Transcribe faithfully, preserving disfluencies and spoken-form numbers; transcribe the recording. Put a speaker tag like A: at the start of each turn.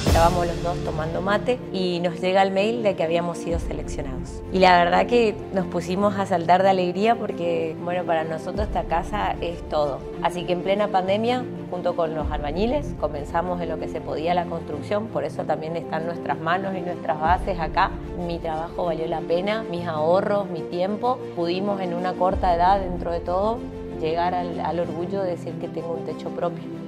A: estábamos los dos tomando mate y nos llega el mail de que habíamos sido seleccionados. Y la verdad que nos pusimos a saltar de alegría porque, bueno, para nosotros esta casa es todo. Así que en plena pandemia, junto con los albañiles, comenzamos en lo que se podía la construcción, por eso también están nuestras manos y nuestras bases acá. Mi trabajo valió la pena, mis ahorros, mi tiempo. Pudimos en una corta edad, dentro de todo, llegar al, al orgullo de decir que tengo un techo propio.